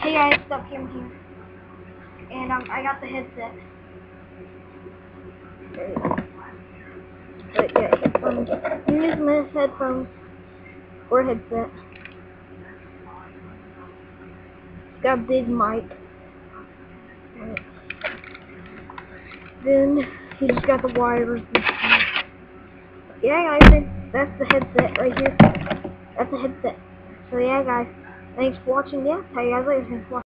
Hey guys, Stuff Cam here, and I got the headset. But yeah, headphones. I'm using this headphones or headset. It's got a big mic. Right. Then he just got the wires. Yeah, guys, that's the headset right here. That's the headset. So yeah, guys, thanks for watching. Yeah, tell you guys later. Thanks for watching.